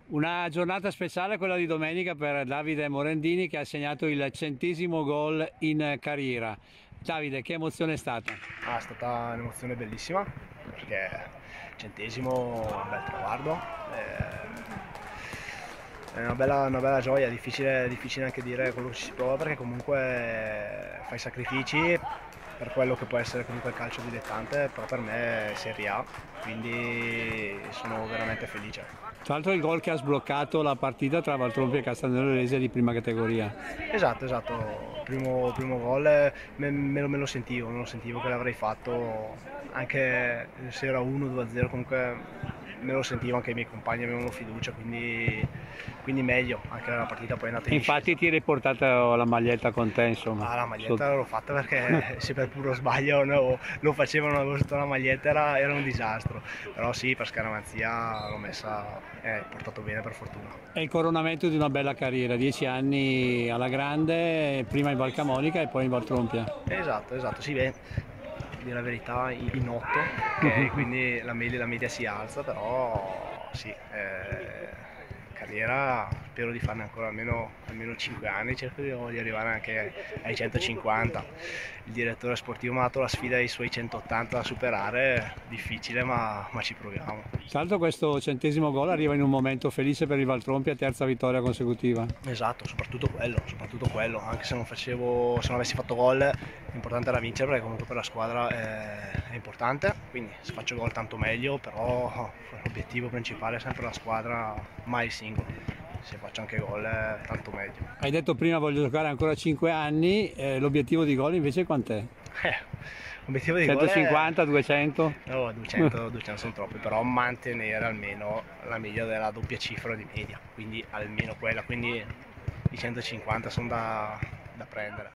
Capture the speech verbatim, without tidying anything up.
Una giornata speciale quella di domenica per Davide Morandini che ha segnato il centesimo gol in carriera. Davide, che emozione è stata? Ah, è stata un'emozione bellissima perché centesimo è un bel traguardo, è una bella, una bella gioia, difficile, difficile anche dire quello che ci si prova perché comunque fai sacrifici per quello che può essere comunque il calcio dilettante, però per me è Serie A, quindi sono veramente felice. Tra l'altro il gol che ha sbloccato la partita tra Valtrompia e Castagnolo di prima categoria. Esatto, esatto, primo, primo gol eh, me, me lo, me lo sentivo, me lo sentivo che l'avrei fatto anche se era uno due a zero, comunque me lo sentivo, anche i miei compagni avevano fiducia, quindi, quindi meglio, anche la partita poi è andata in Infatti discesa. ti eri portata la maglietta con te, insomma. Ah, la Sotto. maglietta l'ho fatta perché se per puro sbaglio no, lo facevano, avevo sotto la maglietta, era, era un disastro, però sì, per scaramanzia l'ho messa e è portato bene per fortuna. È il coronamento di una bella carriera, dieci anni alla grande, prima in Valcamonica e poi in Valtrompia. Esatto, esatto, sì, beh, a dire la verità in otto, ok, quindi la media, la media si alza, però sì, eh, carriera spero di farne ancora almeno, almeno cinque anni, cerco di, di arrivare anche ai centocinquanta. Il direttore sportivo mi ha dato la sfida ai suoi centottanta da superare, difficile ma, ma ci proviamo. Tra l'altro questo centesimo gol arriva in un momento felice per il Valtrompia, terza vittoria consecutiva. Esatto, soprattutto quello, soprattutto quello, anche se non facevo, se non avessi fatto gol, l'importante era vincere perché comunque per la squadra è, è importante, quindi se faccio gol tanto meglio, però l'obiettivo principale è sempre la squadra, mai il singolo. Se faccio anche gol è tanto meglio. Hai detto prima voglio giocare ancora cinque anni, eh, l'obiettivo di gol invece quant'è? Eh, l'obiettivo di gol è centocinquanta, duecento? no, duecento, duecento sono troppi, però mantenere almeno la media della doppia cifra di media, quindi almeno quella, quindi i centocinquanta sono da, da prendere.